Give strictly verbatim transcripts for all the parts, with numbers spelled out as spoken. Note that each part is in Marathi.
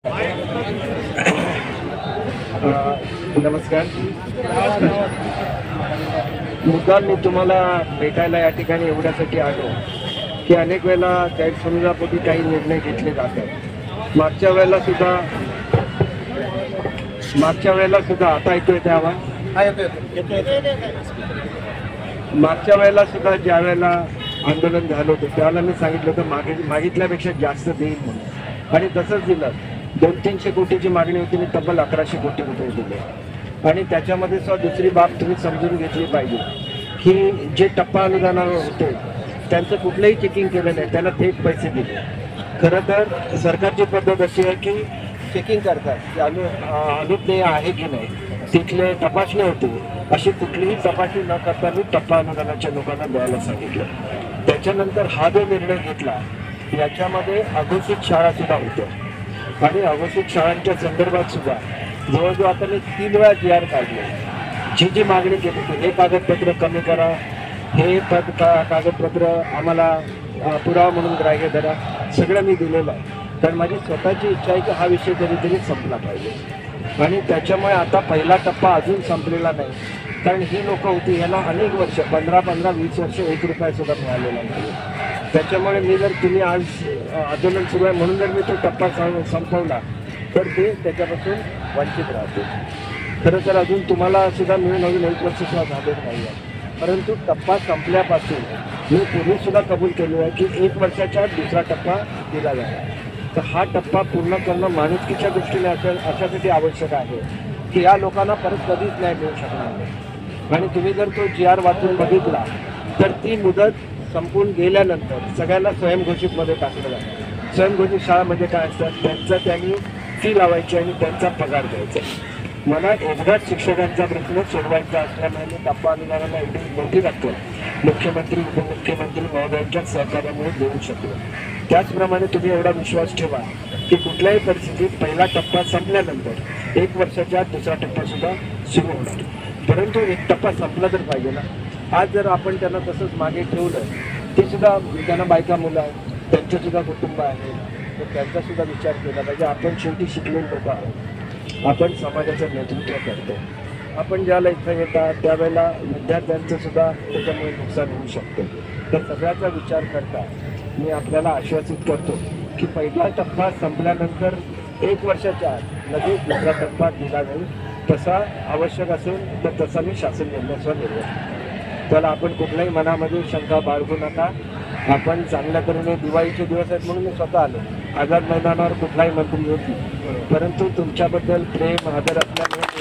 नमस्कार. मुद्दाम मी तुम्हाला भेटायला या ठिकाणी एवढ्यासाठी आलो की अनेक वेळेला गैरसमजापोटी काही निर्णय घेतले जातात. मागच्या वेळेला सुद्धा मागच्या वेळेला सुद्धा आता ऐकू ते आवाज मागच्या वेळेला सुद्धा ज्या वेळेला आंदोलन झालं होतं त्यावेळेला मी सांगितलं होतं मागे मागितल्यापेक्षा जास्त देईल म्हणून, आणि तसंच दिलं. दोन तीनशे कोटीची मागणी होती, मी तब्बल अकराशे कोटी रुपये दिले. आणि त्याच्यामध्ये सुद्धा दुसरी बाब तुम्ही समजून घेतली पाहिजे की जे टप्पा अनुदानावर होते त्यांचं कुठलंही चेकिंग केलं नाही, त्याला थेट पैसे दिले. खरं तर सरकारची पद्धत अशी आहे की चेकिंग करतात की अनु अनुज्ञेय आहे की नाही, तिथले तपासणी होते. अशी कुठलीही तपासणी न करता मी टप्पा अनुदानाच्या लोकांना द्यायला सांगितलं. त्याच्यानंतर हा जो निर्णय घेतला याच्यामध्ये अघोषित शाळा सुद्धा होत्या, आणि अघोषित शाळांच्या संदर्भात सुद्धा जवळजवळ आता मी तीन वेळा जी आर काढले. जी जी मागणी केली होती, हे कागदपत्र कमी करा, हे पद का कागदपत्र आम्हाला पुरावा म्हणून ग्राह्य धरा, सगळं मी दिलेलं आहे. कारण माझी स्वतःची इच्छा आहे की हा विषय कधीतरी संपला पाहिजे. आणि त्याच्यामुळे आता पहिला टप्पा अजून संपलेला नाही, कारण ही लोक होती यांना अनेक वर्ष पंधरा पंधरा वीस वर्ष एक रुपया सुद्धा मिळालेला नाही. त्याच्यामुळे मी जर तुम्ही आज आंदोलन सुरू आहे म्हणून जर मी तो टप्पा संपवला तर ते त्याच्यापासून वंचित राहते. खरं तर अजून तुम्हाला सुद्धा मिळून अजून एक वर्ष सुद्धा झालेलं नाही आहे, परंतु टप्पा संपल्यापासून मी पूर्वी सुद्धा कबूल केलेलं आहे की एक वर्षाच्या दुसरा टप्पा दिला जाणार. तर हा टप्पा पूर्ण करणं माणुसकीच्या दृष्टीने अशा अशासाठी आवश्यक आहे की या लोकांना परत कधीच न्याय मिळू शकणार नाही. आणि तुम्ही जर तो जी आर वाचून बघितला तर ती मुदत संपून गेल्यानंतर सगळ्यांना स्वयंघोषितमध्ये टाकलं जातं. स्वयंघोषित शाळामध्ये काय असतात, त्यांचं त्यांनी फी लावायची आणि त्यांचा पगार द्यायचा. मला एकदाच शिक्षकांचा प्रश्न सोडवायचा असल्यामुळे मी टप्पा अनुदानाला एवढी मोठी रक्कम मुख्यमंत्री उपमुख्यमंत्री महोदयांच्या सहकार्यामुळे देऊ शकलो. त्याचप्रमाणे तुम्ही एवढा विश्वास ठेवा की कुठल्याही परिस्थितीत पहिला टप्पा संपल्यानंतर एक वर्षाच्या दुसरा टप्पा सुद्धा सुरू होणार. परंतु एक टप्पा संपला तर पाहिजे ना. आज जर आपण त्यांना तसंच मागे ठेवलं, ते सुद्धा त्यांना बायका मुलं आहेत, त्यांचं सुद्धा कुटुंब आहे, तर त्यांचा सुद्धा विचार केला पाहिजे. आपण शेवटी शिकलेले लोक आहोत, आपण समाजाचं नेतृत्व करतो. आपण ज्याला इथं येतात त्यावेळेला विद्यार्थ्यांचं सुद्धा त्याच्यामुळे नुकसान होऊ शकतं. तर सगळ्याचा विचार करता मी आपल्याला आश्वासित करतो की पहिला टप्पा संपल्यानंतर एक वर्षाच्या आत लगेच दुसरा टप्पा दिला जाईल. तसा आवश्यक असेल तर तसा मी शासन निर्णयाचा निर्णय. त्याला आपण कुठल्याही मनामध्ये शंका बाळगू नका. आपण चांगल्या तऱ्हेने दिवाळीचे दिवस आहेत म्हणून मी स्वतः आलो. आझाद मैदानावर कुठलाही मंत्री होती, परंतु तुमच्याबद्दल प्रेम आदर असल्यामुळे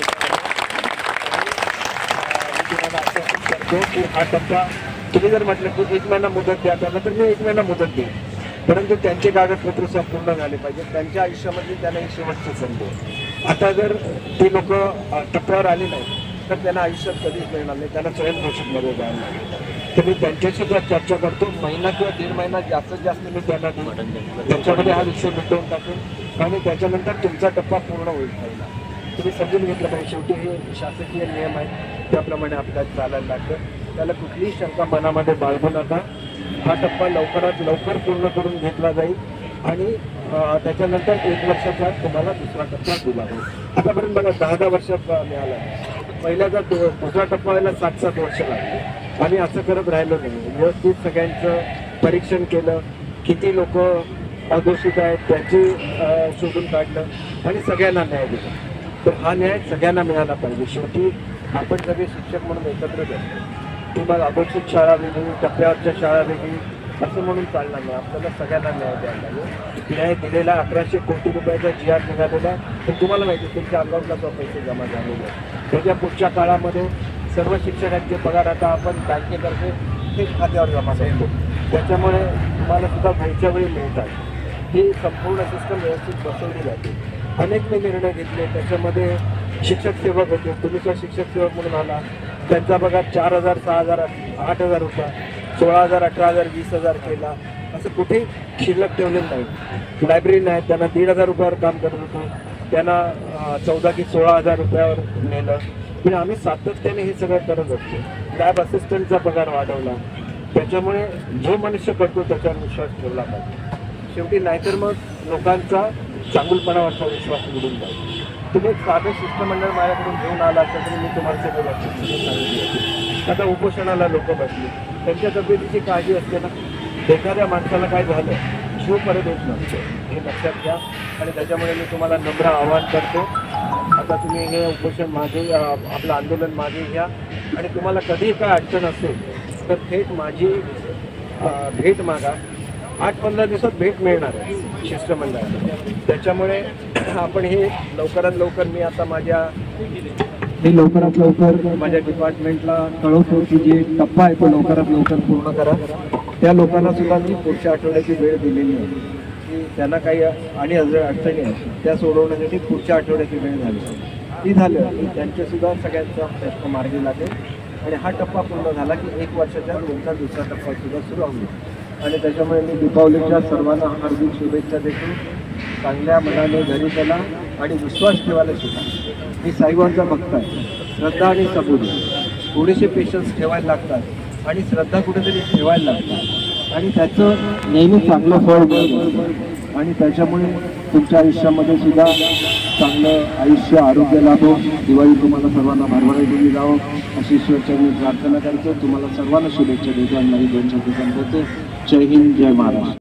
तुम्हाला आश्वासित करतो की हा टप्पा तुम्ही जर म्हटलं की एक महिना मुदत द्या त्यांना, तर मी एक महिना मुदत देईन, परंतु त्यांचे कागदपत्र संपूर्ण झाले पाहिजे. त्यांच्या आयुष्यामध्ये त्यांना ही शेवटची संधी. आता जर ती लोक टप्प्यावर आली नाही तर त्यांना आयुष्यात कधीच मिळणार नाही, त्यांना स्वयंघोषितमध्ये जायला लागेल. तर मी त्यांच्याशी जर चर्चा करतो, महिना किंवा दीड महिना जास्तीत जास्त मी त्यांना देईन, त्याच्यामध्ये हा विषय मिटवून टाकून आणि त्याच्यानंतर तुमचा टप्पा पूर्ण होईल. पहिला तुम्ही समजून घेतलं पाहिजे, शेवटी हे शासकीय नियम आहेत त्याप्रमाणे आपल्याला चालायला लागतं. त्याला कुठलीही शंका मनामध्ये बाळगू नका. हा टप्पा लवकरात लवकर पूर्ण करून घेतला जाईल आणि त्याच्यानंतर एक वर्षाच्या तुम्हाला दुसरा टप्पा दिला जाईल. आतापर्यंत बघा दहा दहा वर्ष मिळाला, पहिल्याचा दुसरा टप्पा व्हायला सात सात वर्ष लागली. आम्ही असं करत राहिलो नाही, व्यवस्थित सगळ्यांचं परीक्षण केलं, किती लोक अघोषित आहेत त्याची शोधून काढलं आणि सगळ्यांना न्याय दिला. तर हा न्याय सगळ्यांना मिळाला पाहिजे. शेवटी आपण सगळे शिक्षक म्हणून एकत्र जातो. तुम्हाला अघोषित शाळा वेगळी, टप्प्यावरच्या शाळा वेगळी असं म्हणून चालणार नाही. आपल्याला सगळ्यांना न्याय द्यायला लागेल. न्याय दिलेला अकराशे कोटी रुपयाचा जी आर निघालेला, पण तुम्हाला माहिती तुमच्या अकाउंटला तो पैसे जमा झालेले. त्याच्या पुढच्या काळामध्ये सर्व शिक्षकांचे पगार आता आपण बँकेतर्फे थेट खात्यावर जमा करतो, त्याच्यामुळे तुम्हाला सुद्धा पुढच्या वेळी मिळतात. ही संपूर्ण सिस्टम व्यवस्थित बसवली जाते. अनेक मी निर्णय घेतले, त्याच्यामध्ये शिक्षक सेवक होते, तुम्ही सुद्धा शिक्षक सेवक म्हणून आला, त्यांचा पगार चार हजार सहा हजार आठ हजार होता, सोळा हजार अठरा हजार वीस हजार केला. असं कुठेही शिल्लक ठेवलेलं नाही. लायब्ररी नाही, त्यांना दीड हजार रुपयावर काम करत होतो, त्यांना चौदा की सोळा हजार रुपयावर नेलं. म्हणजे आम्ही सातत्याने हे सगळं करत असतो. लॅब असिस्टंटचा पगार वाढवला, त्याच्यामुळे जो मनुष्य करतो त्याच्यावर विश्वास ठेवला पाहिजे. शेवटी नाहीतर मग लोकांचा चांगुलपणावरचा विश्वास उडून जाईल. तुम्ही एक साधं शिष्टमंडळ माझ्याकडून घेऊन आला असता तरी मी तुम्हाला सगळं वाटतं. आता उपोषणाला लोक बसली, त्यांच्या तब्येतीची काळजी असते ना. एखाद्या माणसाला काय झालं, शिव परत येत नसतो, हे लक्षात घ्या. आणि त्याच्यामुळे मी तुम्हाला नम्र आवाहन करतो, आता तुम्ही हे उपोषण मागे, आपलं आंदोलन मागे घ्या. आणि तुम्हाला कधीही काय अडचण असेल तर थेट माझी भेट मागा. आठ पंधरा दिवसात भेट मिळणार आहे शिष्टमंडळाला. त्याच्यामुळे आपण हे लवकरात लवकर, मी आता माझ्या हे लवकरात लवकर माझ्या डिपार्टमेंटला कळवतो की जे टप्पा आहे तो लवकरात लवकर पूर्ण करा. त्या लोकांना सुद्धा मी पुढच्या आठवड्याची वेळ दिलेली आहे की त्यांना काही आणि अडचणी आहेत त्या सोडवण्यासाठी पुढच्या आठवड्याची वेळ झाली. ती झालं की त्यांच्यासुद्धा सगळ्यांचा प्रश्न मार्गी लागेल. आणि हा टप्पा पूर्ण झाला की एक वर्षाच्या नंतर दुसरा टप्पा सुद्धा सुरू होईल. आणि त्याच्यामुळे मी दीपावलीच्या सर्वांना हार्दिक शुभेच्छा देतो. चांगल्या मनाने घरी चला आणि विश्वास ठेवायला शिका. मी साईबाबांचा भक्त आहे. श्रद्धा आणि सबुरी थोडेसे पेशन्स ठेवायला लागतात आणि श्रद्धा कुठेतरी ठेवायला लागतात आणि त्याचं नेहमी चांगलं फळ मिळतं. आणि त्याच्यामुळे तुमच्या आयुष्यामध्ये सुद्धा चांगलं आयुष्य, आरोग्य लाभो. दिवाळी तुम्हाला सर्वांना भरभराटीने जावं अशी ईश्वरच्या मी प्रार्थना करतो. तुम्हाला सर्वांना शुभेच्छा देतो आणि माझी दोन शब्द संपवतो. जय हिंद, जय महाराष्ट्र.